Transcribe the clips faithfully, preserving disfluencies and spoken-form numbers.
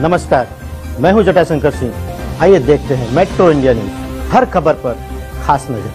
नमस्कार, मैं हूं जटाशंकर सिंह। आइए देखते हैं मेट्रो इंडिया न्यूज, हर खबर पर खास नजर।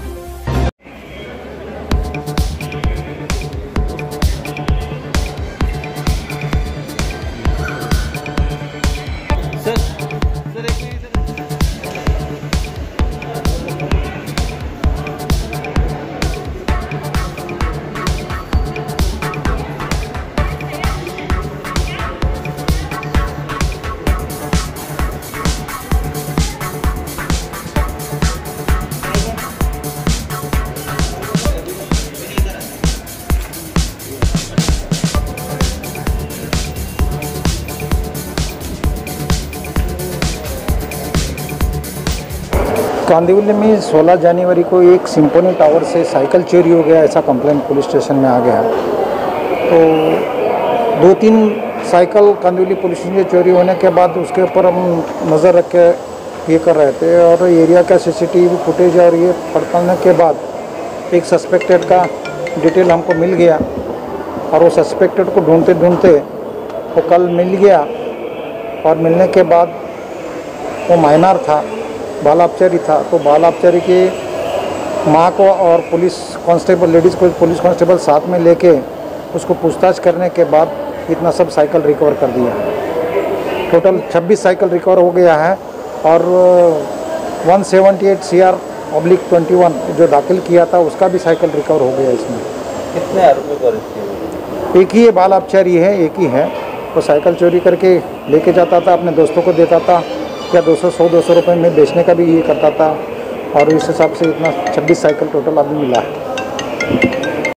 कांदिवली में सोलह जनवरी को एक सिम्फनी टावर से साइकिल चोरी हो गया, ऐसा कंप्लेंट पुलिस स्टेशन में आ गया। तो दो तीन साइकिल कांदिवली पुलिस स्टेशन से चोरी होने के बाद उसके ऊपर हम नज़र रख के ये कर रहे थे और एरिया का सीसीटीवी फुटेज और ये पड़तालने के बाद एक सस्पेक्टेड का डिटेल हमको मिल गया और वो सस्पेक्टेड को ढूंढते ढूंढते वो कल मिल गया। और मिलने के बाद वो माइनर था, बाल अपचारी था। तो बाल अपचारी के माँ को और पुलिस कांस्टेबल लेडीज़ को पुलिस कांस्टेबल साथ में लेके उसको पूछताछ करने के बाद इतना सब साइकिल रिकवर कर दिया। टोटल छब्बीस साइकिल रिकवर हो गया है और एक सौ अठहत्तर सी आर ऑब्लिक इक्कीस जो दाखिल किया था उसका भी साइकिल रिकवर हो गया। इसमें कितने आरोपी को अरेस्ट किया? एक ही ये बाल अपचारी है, एक ही है। वो साइकिल चोरी करके लेके जाता था, अपने दोस्तों को देता था या दो सौ सौ दो सौ रुपये में बेचने का भी ये करता था और इस हिसाब से इतना छब्बीस साइकिल टोटल अभी मिला है।